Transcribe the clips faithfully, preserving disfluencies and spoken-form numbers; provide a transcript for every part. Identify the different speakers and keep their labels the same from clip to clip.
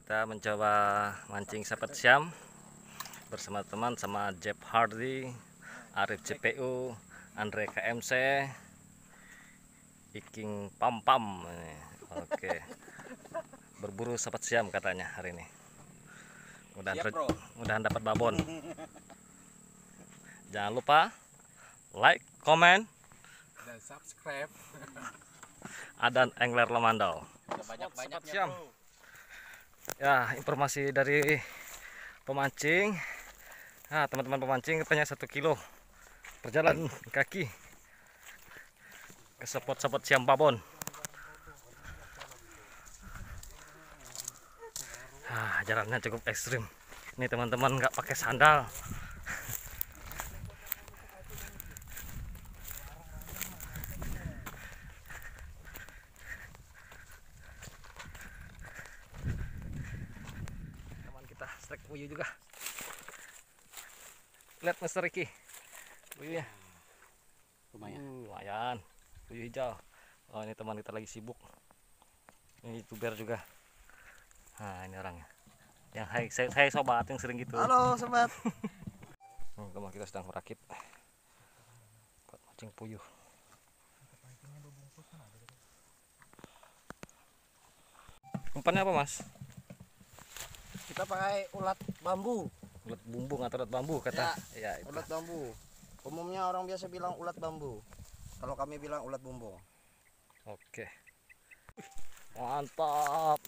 Speaker 1: Kita mencoba mancing sahabat siam bersama teman sama Jeff Hardy, Arif C P U, Andre K M C, Iking Pam Pam. Oke, berburu sahabat siam katanya hari ini. Mudah-mudahan mudahan dapat babon. Jangan lupa like, comment,
Speaker 2: dan subscribe.
Speaker 1: Adan Angler Lemandau.
Speaker 2: Banyak-banyak
Speaker 1: siam. Ya, informasi dari pemancing. Nah, teman-teman pemancing katanya satu kilo berjalan kaki ke spot-spot siam babon. Ah, jalannya cukup ekstrim. Ini teman-teman nggak pakai sandal. Teman kita strike puyuh juga. Lihat Mister Ricky, puyuhnya
Speaker 2: Lumayan.
Speaker 1: uh, lumayan, puyuh hijau. Oh, ini teman kita lagi sibuk. Ini youtuber juga. Nah, ini orangnya. Yang hai, saya, saya sobat yang sering gitu.
Speaker 3: Halo sobat.
Speaker 1: Hmm, teman kita sedang merakit buat mancing puyuh. Umpannya apa, Mas?
Speaker 3: Kita pakai ulat bambu.
Speaker 1: Ulat bumbung atau ulat bambu kata. Ya, itu.
Speaker 3: Ulat bambu. Umumnya orang biasa bilang ulat bambu. Kalau kami bilang ulat bumbung.
Speaker 1: Oke. Mantap.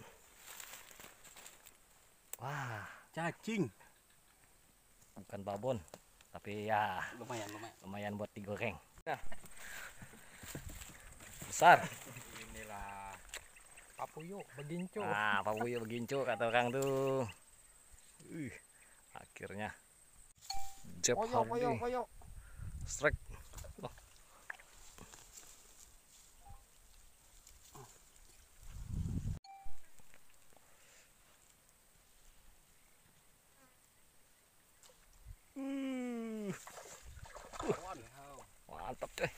Speaker 1: Wah,
Speaker 2: Cacing.
Speaker 1: bukan babon, tapi ya
Speaker 2: Lumayan, lumayan.
Speaker 1: lumayan buat digoreng. Nah, besar.
Speaker 2: Inilah papuyo begincu.
Speaker 1: Ah, papuyo begincu kata orang tuh. Uh, akhirnya Jeff
Speaker 3: Koyo, koyo,
Speaker 1: Hardy
Speaker 3: koyo.
Speaker 1: strike. Oh. Uh, mantap deh.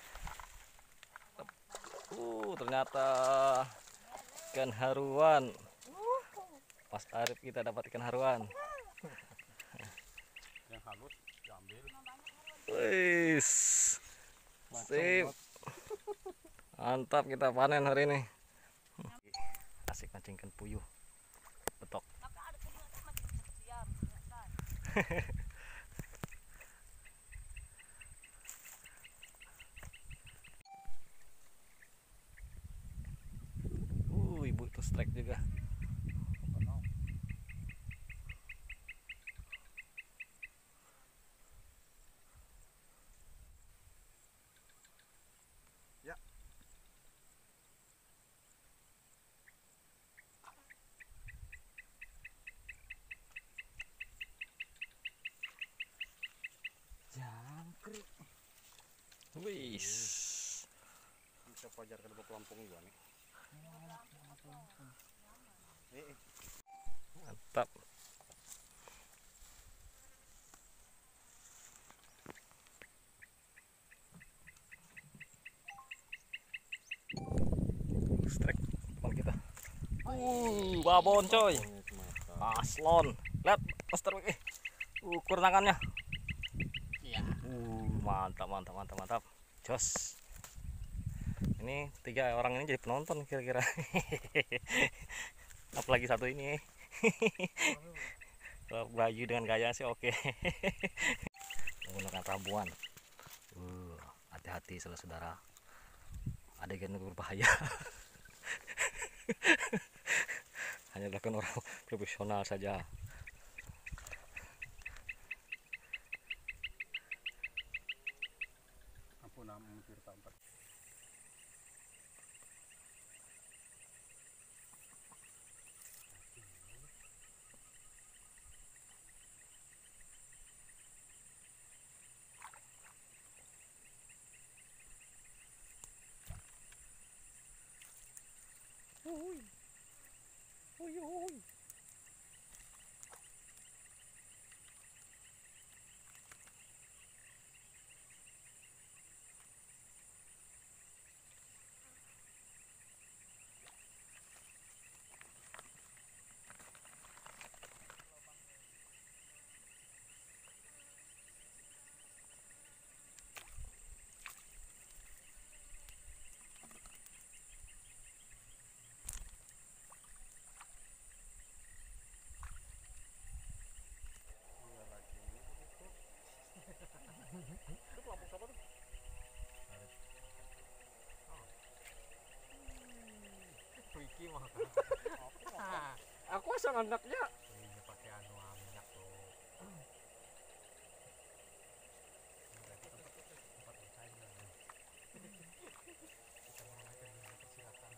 Speaker 1: Uh, ternyata ikan haruan. Mas Arif kita dapat ikan haruan.
Speaker 2: Yang halus diambil.
Speaker 1: Wis, sip, mantap kita panen hari ini. Asik mancingkan puyuh, betok. Uh, ibu itu strike juga.
Speaker 3: Ya.
Speaker 2: Jangkrik.
Speaker 1: Wis,
Speaker 2: Bisa pajar ke depan pelampung juga nih.
Speaker 1: mantap. Strike depan kita. Uh, babon coy. Aslon. Lihat Mister Wiki. Ukur tangannya.
Speaker 2: Iya.
Speaker 1: Uh, mantap, mantap, mantap, mantap. Jos. Ini tiga orang ini jadi penonton kira-kira. Apalagi satu ini. Kalau baju dengan gaya sih oke. Menggunakan rambuan. Uh, hati-hati saudara-saudara. Adegan berbahaya. Hanya dilakukan orang profesional saja.
Speaker 2: Ampun, ampun, Tirta empat.
Speaker 1: Uy. Uy, uy.
Speaker 2: pasang anaknya.
Speaker 4: Ini pakai anu ah, minyak tuh. Berarti tempat tempat bersaing lah. Kita mau aja dulu persilatan.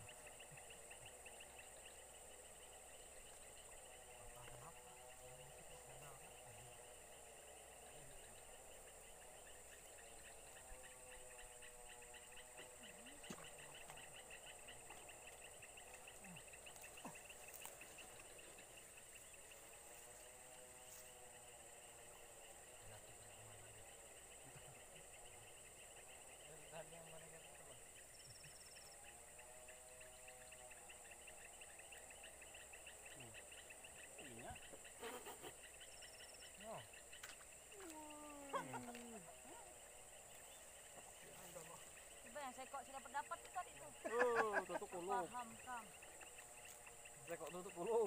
Speaker 2: Iya.
Speaker 5: Coba yang saya kok sudah pendapat itu tadi tuh.
Speaker 2: Oh, tutup kulup.
Speaker 5: Paham, Kang.
Speaker 2: Saya kok tutup kulup.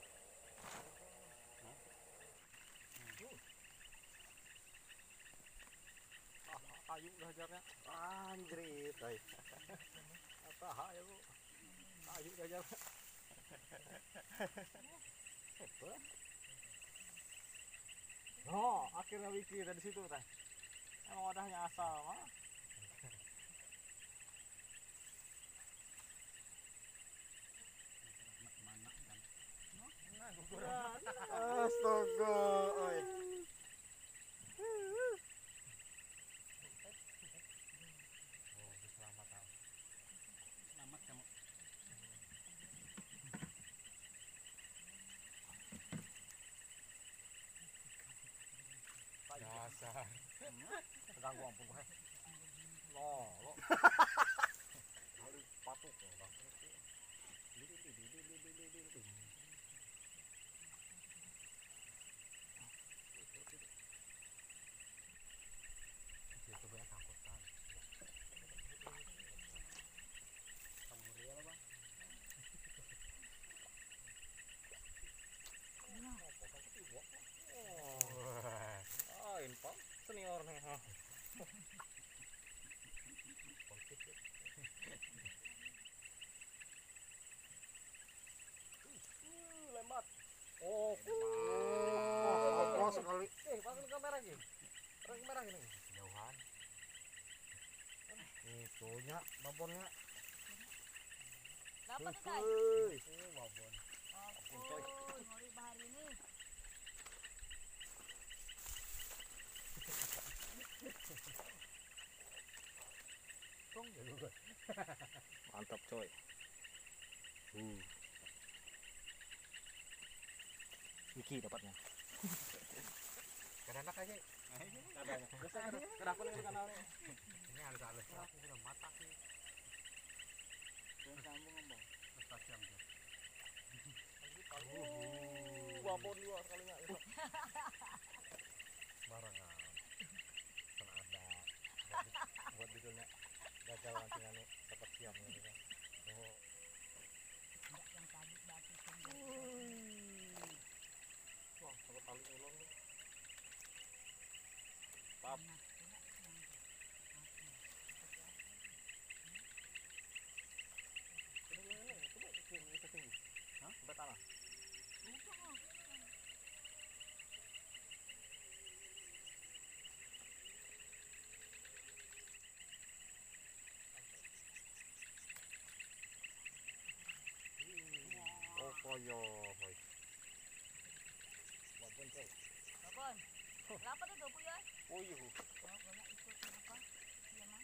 Speaker 2: Ah, kayu hajarnya.
Speaker 3: Anjrit, ay.
Speaker 2: Apa ya bu? Kayu hajarnya. Oh, akhirnya Wiki dari situ teh. Emang wadahnya asal mah.
Speaker 3: Astaga, ay.
Speaker 4: Oh, selamat ah.
Speaker 2: Selamat kamu.
Speaker 4: Dasar.
Speaker 2: Ganggu ampun gue. Lo, lo. Lalu patuk lo, bang. Lili, lili, lili, lili, lili.
Speaker 4: Situ banyak angkutan.
Speaker 2: Kamu dia lah bang.
Speaker 4: Wah.
Speaker 2: Ah, info senior nih. Ha. Uh, lembat. Oh,
Speaker 3: Oh, oh, sekali.
Speaker 2: eh, pasang kamera gini. Pasang kamera gini.
Speaker 4: Jauhan.
Speaker 3: Itunya, babonnya.
Speaker 5: Dapat tuh, Kai.
Speaker 3: Hei.
Speaker 4: Oh, babon.
Speaker 5: Oh, ngori bahari ini.
Speaker 4: Tong juga.
Speaker 1: Mantap coy. Uh. Wiki dapatnya.
Speaker 4: Kada enak aja.
Speaker 2: Kadanya. Biasa kada kada aku nih kanalnya.
Speaker 4: Ini harus halus lah. Ini udah mata sih.
Speaker 2: Sambung ngomong.
Speaker 4: Prestasi am tuh.
Speaker 2: Babon dua sekalinya itu.
Speaker 4: Barangan. Kan ada. Buat- Buat judulnya gagal nanti anu dapat siam gitu kan. Oh,
Speaker 5: Enggak yang tadi batu sendiri.
Speaker 2: Wah, sampai tali ulun tuh. Pap. Ini ini coba tinggi, itu tinggi. Hah? Sampai tanah.
Speaker 3: Oh, koyo. Hoy.
Speaker 2: Babon coy.
Speaker 5: Babon. Dapat itu, Bu ya?
Speaker 2: Oh iya.
Speaker 5: Oh, kena ikut apa? Iya, Mang.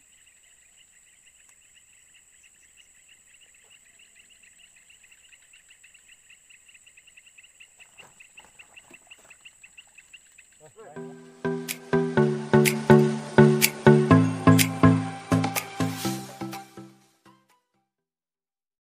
Speaker 2: Eh,